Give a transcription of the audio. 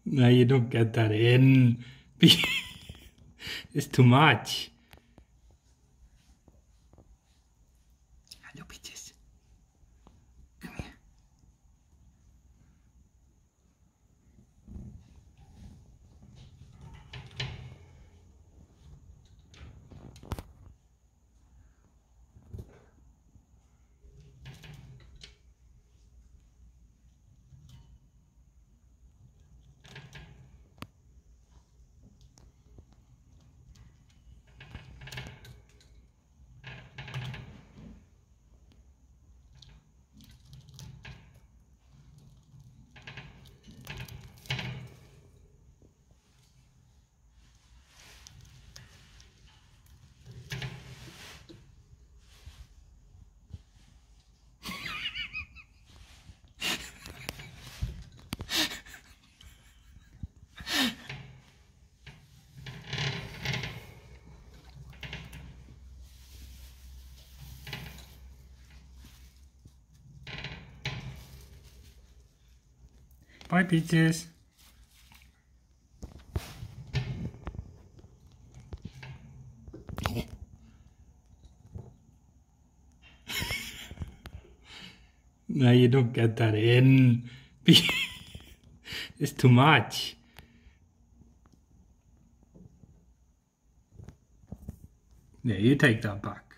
No, you don't get that in. It's too much. Hello, bitches. Come here. Bye, bitches. No, you don't get that in. It's too much. Yeah, you take that back.